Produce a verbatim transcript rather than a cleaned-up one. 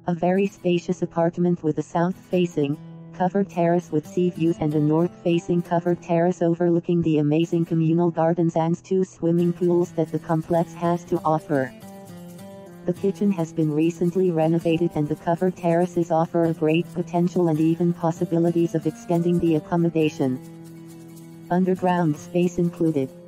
A very spacious apartment with a south-facing, covered terrace with sea views and a north-facing covered terrace overlooking the amazing communal gardens and two swimming pools that the complex has to offer. The kitchen has been recently renovated and the covered terraces offer a great potential and even possibilities of extending the accommodation. Underground space included.